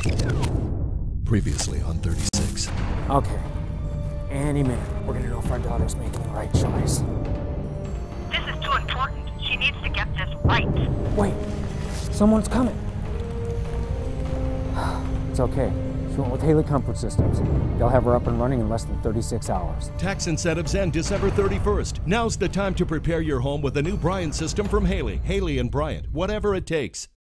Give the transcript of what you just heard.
Previously on 36. Okay. Any minute, we're gonna know if our daughter's making the right choice. This is too important. She needs to get this right. Wait, someone's coming. It's okay. She went with Haley Comfort Systems. They'll have her up and running in less than 36 hours. Tax incentives end December 31st. Now's the time to prepare your home with a new Bryant system from Haley. Haley and Bryant, whatever it takes.